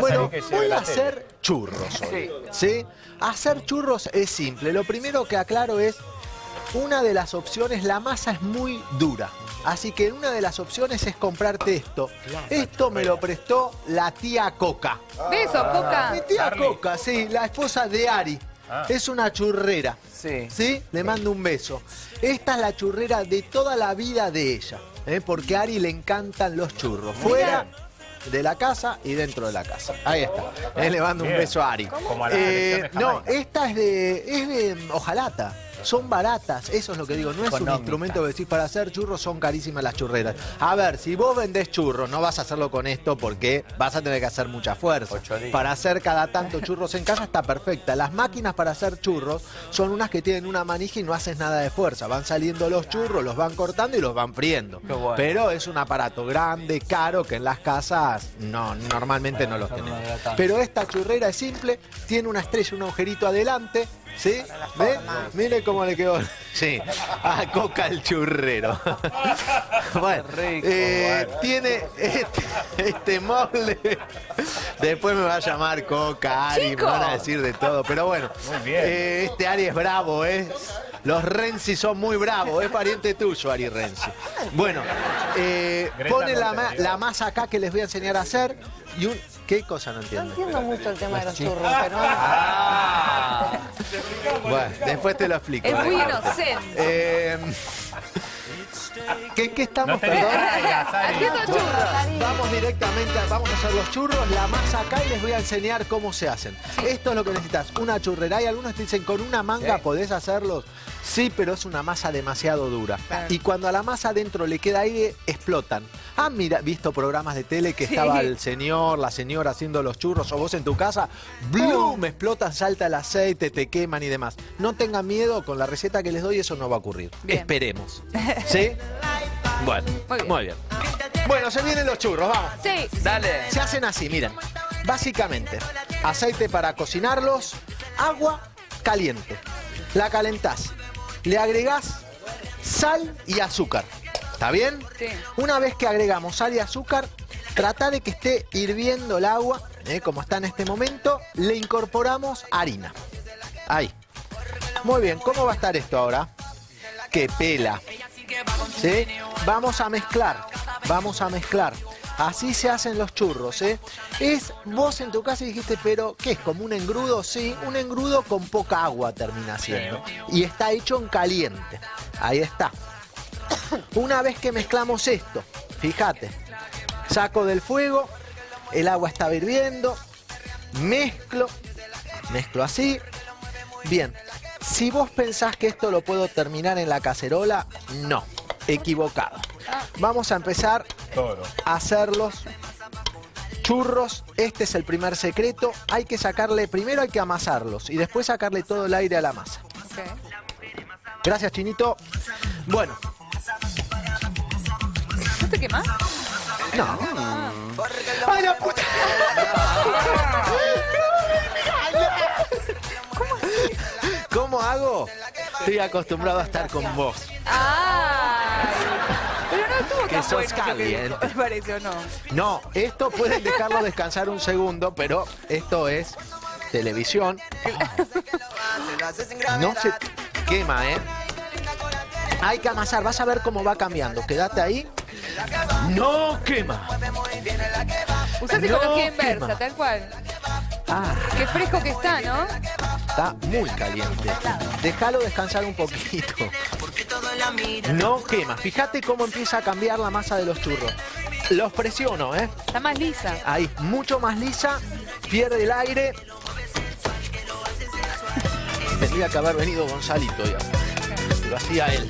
Bueno, voy a hacer churros hoy, ¿sí? Hacer churros es simple. Lo primero que aclaro es, una de las opciones, la masa es muy dura. Así que una de las opciones es comprarte esto. Esto me lo prestó la tía Coca. Beso, Coca. Mi tía Coca, sí, la esposa de Ari. Es una churrera. Sí. Le mando un beso. Esta es la churrera de toda la vida de ella. Porque a Ari le encantan los churros. Fuera de la casa y dentro de la casa. Ahí está. Le mando un beso a Ari. No, esta es de hojalata. Son baratas, eso es lo que digo, no es un instrumento que decís para hacer churros, son carísimas las churreras. A ver, si vos vendés churros, no vas a hacerlo con esto porque vas a tener que hacer mucha fuerza. Para hacer cada tanto churros en casa está perfecta. Las máquinas para hacer churros son unas que tienen una manija y no haces nada de fuerza. Van saliendo los churros, los van cortando y los van friendo. Pero es un aparato grande, caro, que en las casas normalmente no los tenemos. Pero esta churrera es simple, tiene una estrella, un agujerito adelante. ¿Sí? ¿Ve? Mire cómo le quedó. Sí. A Coca el churrero. Bueno, tiene este molde. Después me va a llamar Coca, Ari, me van a decir de todo. Pero bueno, este Ari es bravo, ¿eh? Los Renzi son muy bravos, es pariente tuyo, Ari Renzi. Bueno, pone la masa acá que les voy a enseñar a hacer. Y ¿qué cosa no entiendo? No entiendo mucho el tema de los churros, pero... Bueno, después te lo explico. Es muy inocente. ¿Qué estamos, haciendo churros. Vamos directamente, vamos a hacer los churros, la masa acá y les voy a enseñar cómo se hacen. Esto es lo que necesitas, una churrera. Y algunos te dicen, ¿con una manga podés hacerlos? Sí, pero es una masa demasiado dura. Y cuando a la masa adentro le queda aire, explotan. ¿Han visto programas de tele que estaba el señor, la señora haciendo los churros o vos en tu casa? ¡Blum! Explotan, salta el aceite, te queman y demás. No tengan miedo, con la receta que les doy eso no va a ocurrir. Esperemos. ¿Sí? Bueno, muy bien. Bueno, se vienen los churros, vamos. Sí. Dale. Se hacen así, miren. Básicamente, aceite para cocinarlos, agua caliente. La calentás. Le agregás sal y azúcar. ¿Está bien? Sí. Una vez que agregamos sal y azúcar, trata de que esté hirviendo el agua, como está en este momento. Le incorporamos harina. Ahí. Muy bien, ¿cómo va a estar esto ahora? Que pela. ¿Sí? Vamos a mezclar. Vamos a mezclar. Así se hacen los churros, vos en tu casa dijiste, pero ¿qué es? ¿Como un engrudo? Sí, un engrudo con poca agua termina siendo. Y está hecho en caliente. Ahí está. Una vez que mezclamos esto, fíjate, saco del fuego, el agua está hirviendo, mezclo así. Bien, si vos pensás que esto lo puedo terminar en la cacerola, no, equivocado. Vamos a empezar a hacer los churros. Este es el primer secreto. Hay que sacarle, primero hay que amasarlos y después sacarle todo el aire a la masa. Gracias, Chinito. Bueno. ¿No te quemás? No. ¡Ay, la puta! ¿Cómo hago? Estoy acostumbrado a estar con vos. Pero no estuvo que tan sos bueno caliente. ¿Me pareció no? No, esto pueden dejarlo descansar un segundo, pero esto es televisión. No se quema, Hay que amasar, vas a ver cómo va cambiando. Quédate ahí. No quema. Usá psicología inversa, tal cual. Qué fresco que está, ¿no? Está muy caliente. Déjalo descansar un poquito. No quema. Fíjate cómo empieza a cambiar la masa de los churros. Los presiono, Está más lisa. Ahí, mucho más lisa. Pierde el aire. Tendría que haber venido Gonzalito ya. Lo hacía él.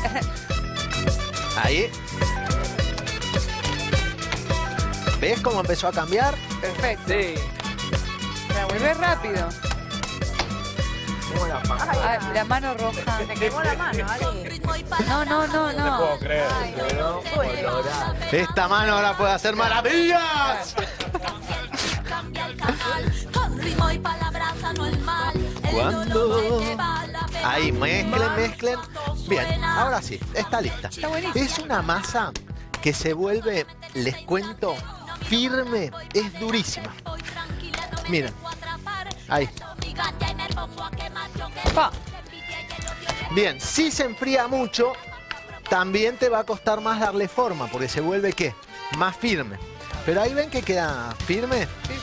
Ahí. ¿Ves cómo empezó a cambiar? Perfecto. Sí. La vuelve rápido. La mano roja. Me quemó la mano, Ali. No. No puedo creer. Esta mano ahora puede hacer maravillas. Cuando... Ahí, mezclen. Bien, ahora sí, está lista. Está buenísimo. Es una masa que se vuelve, les cuento, firme, es durísima. Miren. Ahí. Pa. Bien, si se enfría mucho, también te va a costar más darle forma, porque se vuelve, ¿qué? Más firme. Pero ahí ven que queda firme. Sí.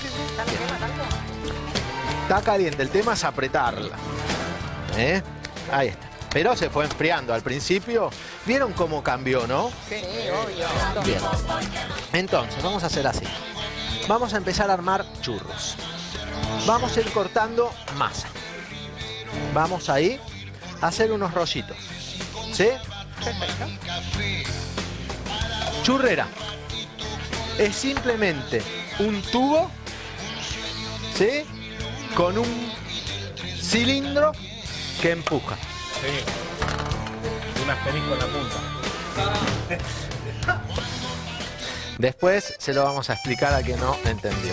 Está caliente, el tema es apretarla. Ahí está. Pero se fue enfriando. Al principio, ¿vieron cómo cambió, no? Sí, obvio. Bien. Entonces, vamos a hacer así. Vamos a empezar a armar churros. Vamos a ir cortando masa. Vamos ahí a hacer unos rollitos. ¿Sí? Perfecto. Churrera. Es simplemente un tubo, ¿sí? Con un cilindro que empuja. Sí. Un asterisco en la punta. Después se lo vamos a explicar a que no entendió.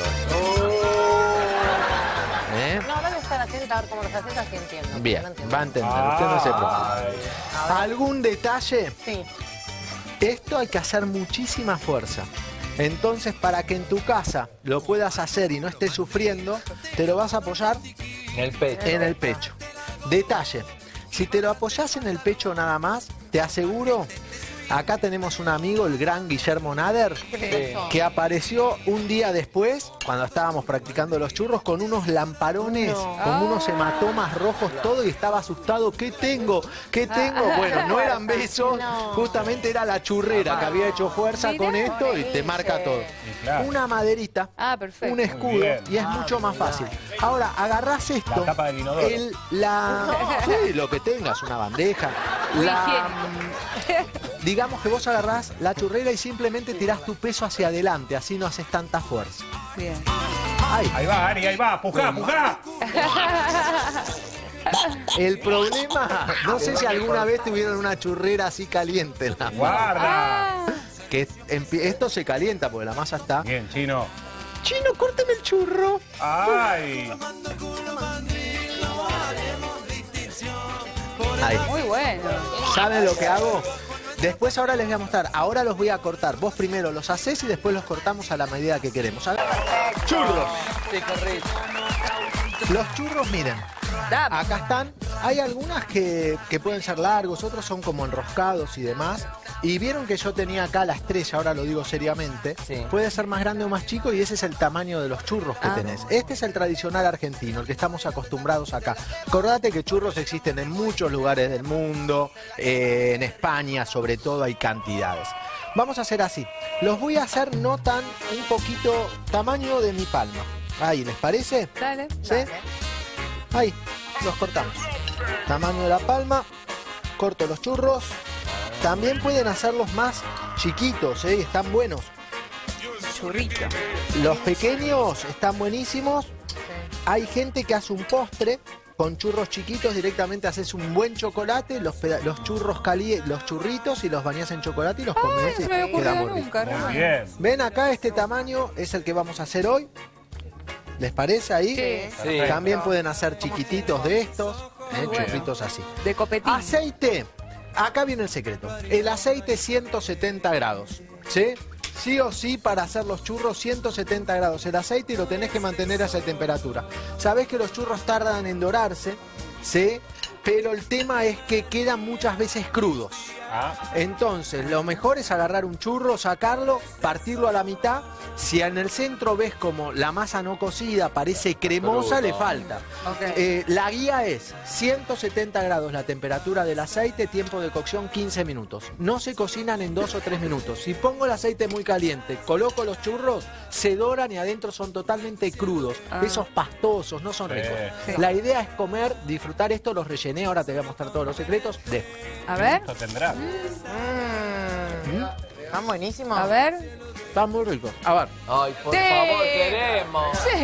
No, debe estar atenta a ver cómo los haces, así entiendo. Bien, No entiendo. va a entender. Usted no se preocupe. ¿Algún detalle? Sí. Esto hay que hacer muchísima fuerza. Entonces, para que en tu casa lo puedas hacer y no estés sufriendo, te lo vas a apoyar en el pecho. Detalle, si te lo apoyas en el pecho nada más, te aseguro, acá tenemos un amigo, el gran Guillermo Nader, que apareció un día después, cuando estábamos practicando los churros, con unos lamparones, con unos hematomas rojos, todo, y estaba asustado. ¿Qué tengo? ¿Qué tengo? Bueno, no eran besos, justamente era la churrera que había hecho fuerza con esto y te marca todo. Claro. Una maderita, Perfecto. un escudo, y es mucho más fácil. Ahora, agarrás esto, La tapa del inodoro. sí, lo que tengas, una bandeja, digamos que vos agarrás la churrera y simplemente tirás tu peso hacia adelante, así no haces tanta fuerza. Bien. Ahí va, Ari, ahí va. ¡Pujá, pujá! El problema, no sé si alguna vez tuvieron una churrera así caliente en la mano. ¡Guarda! Que esto se calienta porque la masa está... Bien, Chino. Chino, córteme el churro. ¡Ay! Ahí. Muy bueno. ¿Saben lo que hago? Después ahora les voy a mostrar. Ahora los voy a cortar. Vos primero los hacés y después los cortamos a la medida que queremos. Churros. Los churros, miren. Acá están. Hay algunas que pueden ser largos, otros son como enroscados y demás. Y vieron que yo tenía acá la estrella, ahora lo digo seriamente. Sí. Puede ser más grande o más chico y ese es el tamaño de los churros que tenés. Este es el tradicional argentino, el que estamos acostumbrados acá. Acordate que churros existen en muchos lugares del mundo, en España sobre todo hay cantidades. Vamos a hacer así. Los voy a hacer no tan, un poquito tamaño de mi palma. Ahí, ¿les parece? Dale. ¿Sí? Ahí, los cortamos. Tamaño de la palma, corto los churros. También pueden hacerlos más chiquitos, están buenos. Churrito. Los pequeños están buenísimos. Hay gente que hace un postre con churros chiquitos, directamente haces un buen chocolate, los churros los churritos y los bañás en chocolate y los comés No y se me había queda ocurrido muy rico. nunca, Muy ¿no? bien. Ven acá, este tamaño es el que vamos a hacer hoy. ¿Les parece ahí? Sí. También pueden hacer chiquititos de estos, bueno. churritos así. De copetín. Aceite. Acá viene el secreto. El aceite 170 grados. ¿Sí? Sí o sí, para hacer los churros 170 grados el aceite y lo tenés que mantener a esa temperatura. Sabés que los churros tardan en dorarse, ¿sí? Pero el tema es que quedan muchas veces crudos. Entonces, lo mejor es agarrar un churro, sacarlo, partirlo a la mitad. Si en el centro ves como la masa no cocida, parece cremosa, le falta. La guía es 170 grados la temperatura del aceite, tiempo de cocción 15 minutos. No se cocinan en 2 o 3 minutos. Si pongo el aceite muy caliente, coloco los churros, se doran y adentro son totalmente crudos. Esos pastosos, no son ricos. La idea es comer, disfrutar esto, los rellené, ahora te voy a mostrar todos los secretos. A ver. Esto tendrá. Están buenísimos. A ver. Están muy ricos. A ver. Ay, por Sí. favor, queremos. Sí.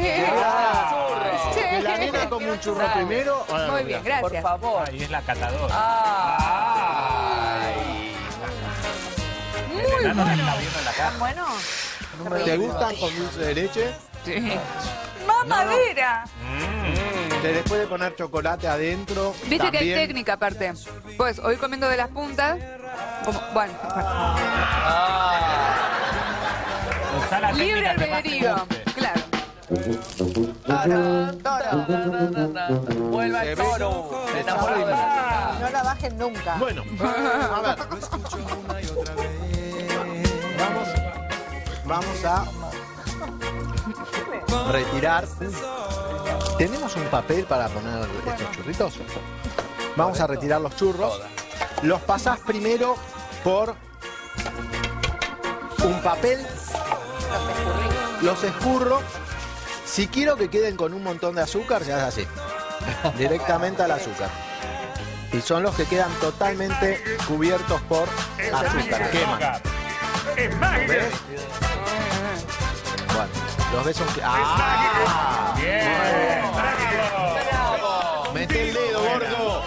Que la nena come un churro primero. Muy bien, Por gracias. favor. Ay, es la catadora. Ay. Muy El enano la bueno. está viendo en la casa. Bueno. ¿Te gustan con dulce de leche? Sí. ¡Mamadera! Se les puede poner chocolate adentro. Viste que hay también. técnica aparte. Pues hoy comiendo de las puntas. Bueno, Usá la libre técnica que más te albedrío. guste. Claro. Vuelva el toro. Enamorado de la No la bajen nunca. Bueno, a ver. Vamos a retirar. ¿Tenemos un papel para poner estos churritos? Vamos a retirar los churros. Los pasás primero por un papel. Los escurro. Si quiero que queden con un montón de azúcar, se hace así. Directamente al azúcar. Y son los que quedan totalmente cubiertos por azúcar. Queman. ¿Ves? Bueno, los ves son... ¡Ah! Bien. ¡Mete el dedo, gordo!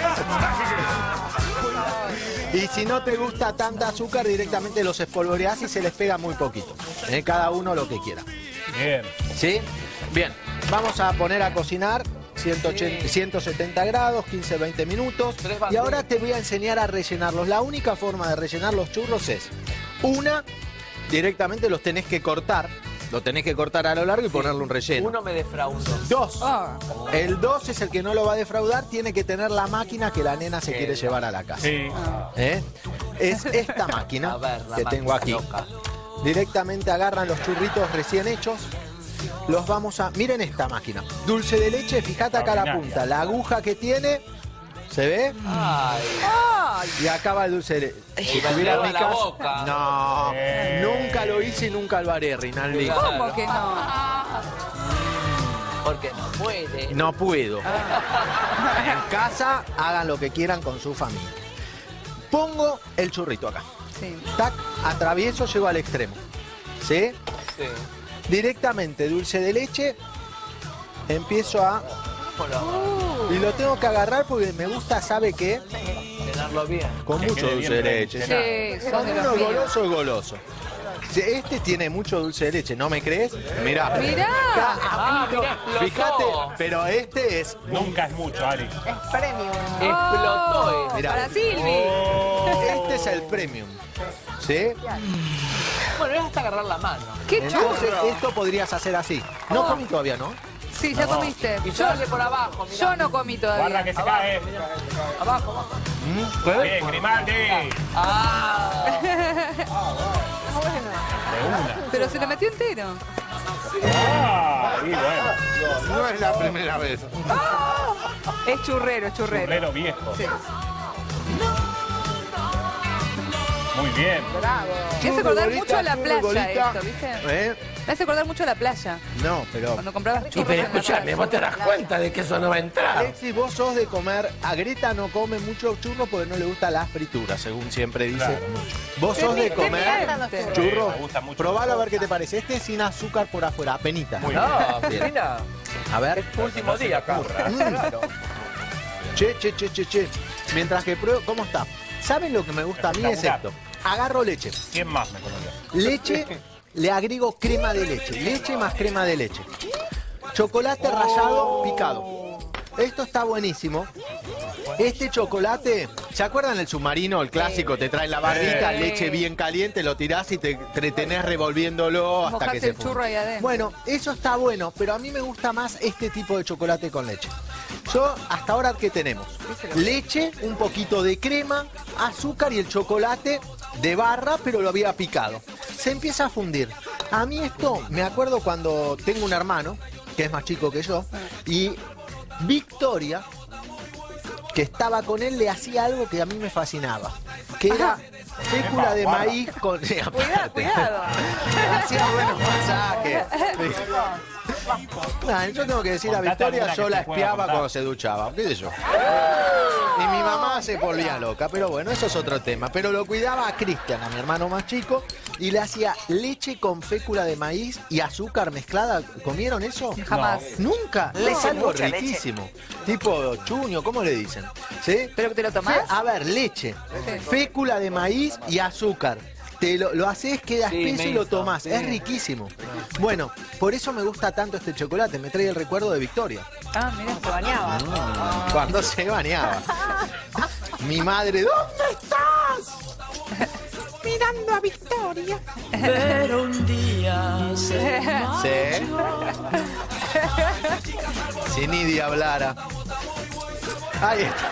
Y si no te gusta tanta azúcar, directamente los espolvoreás y se les pega muy poquito. Cada uno lo que quiera. Bien. ¿Sí? Bien. Vamos a poner a cocinar 170 grados, 15-20 minutos. Y ahora te voy a enseñar a rellenarlos. La única forma de rellenar los churros es... Una, directamente los tenés que cortar. Lo tenés que cortar a lo largo y ponerle un relleno. Uno me defraudó. Dos. El 2 es el que no lo va a defraudar. Tiene que tener la máquina que la nena se quiere llevar a la casa. Sí. Es esta máquina que tengo aquí. Directamente agarran los churritos recién hechos. Los vamos a... Miren esta máquina. Dulce de leche, fíjate acá la punta. La aguja que tiene... ¿Se ve? Ay. Y acá va el dulce de leche. Si tuviera en mi la casa... boca. No, nunca lo hice y nunca lo haré, Rinaldi. ¿Cómo que no? Porque no puede. No puedo. En casa, hagan lo que quieran con su familia. Pongo el churrito acá. Sí. Tac, atravieso, llego al extremo. ¿Sí? Sí. Directamente dulce de leche, empiezo a... Y lo tengo que agarrar porque me gusta, ¿sabe qué? Llenarlo bien. Con Que mucho quede dulce bien de leche. Sí, sos Con de los uno míos. goloso es goloso. Si este tiene mucho dulce de leche, ¿no me crees? Mirá. Mirá. Mirá, explotó. Fíjate, pero este es... Nunca es mucho, Ari. Es premium. Explotó. Mirá. Para Silvi. Este es el premium. ¿Sí? Bueno, es hasta agarrar la mano. ¿Qué Entonces, churro? esto podrías hacer así. No comí todavía, ¿no? Sí, ya comiste. Y yo darle por abajo. Mirá. Yo no comí Guarda todavía. que se cae. Abajo, abajo. Bien, Grimaldi. Ah. De una. Pero se lo metió entero. Ah, y bueno. No es la primera vez. Es churrero, es churrero. Churrero viejo. Sí. Muy bien. Me hace acordar mucho a la playa Churrigolita. esto, ¿viste? ¿Eh? Me hace acordar mucho a la playa. No, pero... Cuando comprabas Y churros pero en la escuchame, playa. vos te das cuenta de que eso no va a entrar. Alexis, vos sos de comer... A Greta no come mucho churro porque no le gusta la fritura, según siempre dice. Claro. Vos sos de comer miente. churros. Me gusta mucho. Probalo a ver qué te parece. Este es sin azúcar por afuera, apenita. Muy No, Bien. mira. A ver. Último día acá. Claro. Che. Mientras que pruebo... ¿Cómo está? ¿Saben lo que me gusta a mí? Es Espectacular. esto. Agarro leche. ¿Quién más me conoce? Leche, le agrego crema de leche. Leche más crema de leche. Chocolate rallado picado. Esto está buenísimo. Este chocolate, ¿se acuerdan el submarino, el clásico? Te traen la barrita, Sí. leche bien caliente, lo tirás y te entretenés revolviéndolo hasta Mojaste que se el funde. churro ahí adentro. Bueno, eso está bueno, pero a mí me gusta más este tipo de chocolate con leche. Yo, hasta ahora, ¿qué tenemos? Leche, un poquito de crema, azúcar y el chocolate de barra, pero lo había picado. Se empieza a fundir. A mí esto, me acuerdo cuando tengo un hermano, que es más chico que yo, y Victoria, que estaba con él, le hacía algo que a mí me fascinaba, que era fécula de maíz con... Sí, aparte. Cuidado. Hacía buenos masajes. Nah, yo tengo que decir a Contate Victoria, alguna yo que la te pueda espiaba contar. cuando se duchaba, qué sé yo. Y mi mamá se volvía loca, pero bueno, eso es otro tema. Pero lo cuidaba a Cristian, a mi hermano más chico, y le hacía leche con fécula de maíz y azúcar mezclada. ¿Comieron eso? Jamás. Nunca. Es algo riquísimo. Tipo chuño, ¿cómo le dicen? ¿Sí? ¿Pero que te lo tomás? A ver, leche, Sí. fécula de maíz y azúcar. Te lo haces, queda Sí, espeso me y lo hizo, tomás. sí. Es riquísimo. Bueno, por eso me gusta tanto este chocolate. Me trae el recuerdo de Victoria. Ah, mira. Se bañaba. Cuando se bañaba. Mi madre, ¿dónde estás? Mi mirando a Victoria. Pero un día se Sí. Si Nidia hablara. Ahí está.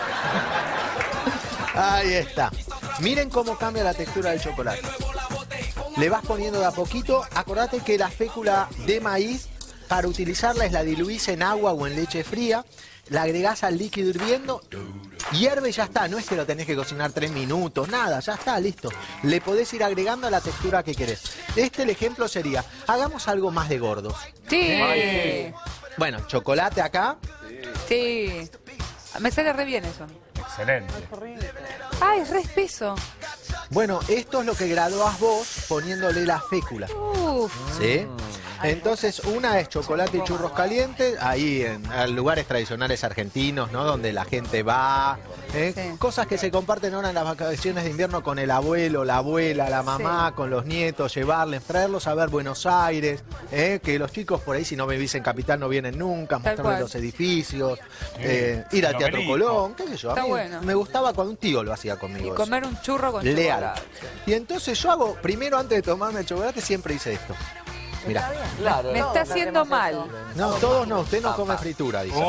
Ahí está. Miren cómo cambia la textura del chocolate. Le vas poniendo de a poquito. Acordate que la fécula de maíz, para utilizarla, es la diluís en agua o en leche fría. La agregás al líquido hirviendo. Hierve y ya está. No es que lo tenés que cocinar 3 minutos. Nada, ya está, listo. Le podés ir agregando a la textura que querés. El ejemplo sería, hagamos algo más de gordos. Sí. Bueno, chocolate acá. Sí. Me sale re bien eso. Excelente. Ay, es re espeso. Bueno, esto es lo que graduás vos poniéndole la fécula. Uf. ¿Sí? Entonces, una es chocolate y churros calientes, ahí en lugares tradicionales argentinos, ¿no? Donde la gente va. Sí. Cosas que se comparten ahora en las vacaciones de invierno con el abuelo, la abuela, la mamá, con los nietos, llevarles, traerlos a ver Buenos Aires, que los chicos por ahí, si no vivís en Capital, no vienen nunca, mostrarles cual. los edificios, ir al Teatro Colón, qué sé yo. A Está mí bueno. me gustaba cuando un tío lo hacía conmigo. Y eso. comer un churro con Leal. chocolate. Y entonces yo hago, primero antes de tomarme el chocolate, siempre hice esto. Mirá. Claro. Me está haciendo mal. No, todos no, usted no come fritura, dice.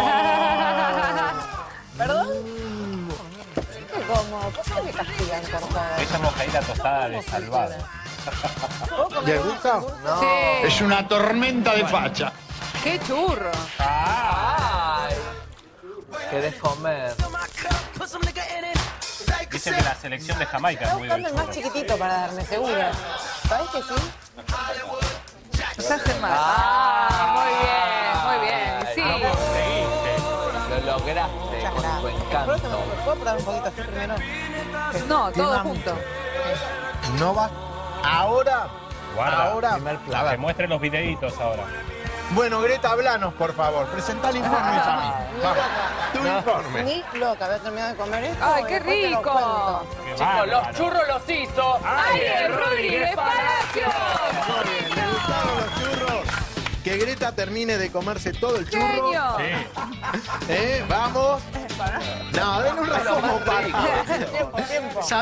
¿Perdón? ¿Qué como? ¿Por qué me castigan por todo? Esa mojadita tostada de salvado. ¿Les gusta? No. Sí. Es una tormenta de facha. ¡Qué churro! Ay. ¿Querés comer? Dicen que la selección de Jamaica es muy Buscando el del más churro. chiquitito para darme, seguro. ¿Sabes que sí? Se hace mal. Muy bien. Sí. Lo lograste con tu encanto. ¿Puedo probar un poquito así primero? No, todo junto. No va. Ahora. Guarda. Ahora. A Que ver. muestre los videitos ahora. Bueno, Greta, hablanos, por favor. Presentá el informe a mí. Vamos. Tu informe. Ni loca, había terminado de comer esto. ¡Ay, y qué después te lo rico! cuento. Qué Chicos, los bárbaro. churros los hizo. ¡Ariel Rodríguez Palacio! Muy bien, ¿le gustaron los churros? Que Greta termine de comerse todo el churro. ¡Genio! Sí. Vamos. No, den un raspomo para. Tiempo.